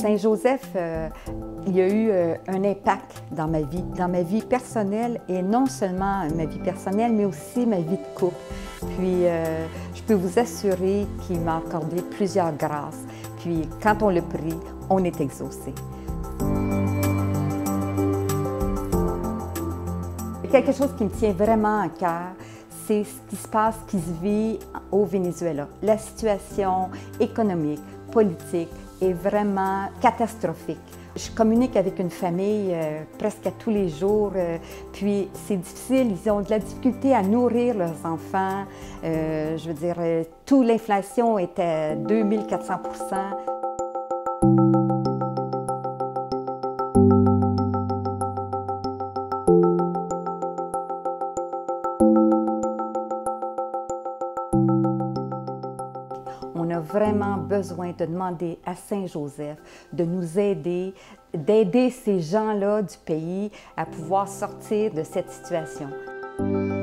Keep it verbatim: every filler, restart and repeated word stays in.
Saint-Joseph, euh, il y a eu euh, un impact dans ma vie, dans ma vie personnelle et non seulement ma vie personnelle, mais aussi ma vie de couple. Puis, euh, je peux vous assurer qu'il m'a accordé plusieurs grâces. Puis, quand on le prie, on est exaucé. Quelque chose qui me tient vraiment à cœur, c'est ce qui se passe, ce qui se vit au Venezuela. La situation économique, politique est vraiment catastrophique. Je communique avec une famille euh, presque à tous les jours, euh, puis c'est difficile, ils ont de la difficulté à nourrir leurs enfants. Euh, je veux dire, euh, toute l'inflation est à deux mille quatre cents pour cent. On a vraiment besoin de demander à Saint-Joseph de nous aider, d'aider ces gens-là du pays à pouvoir sortir de cette situation.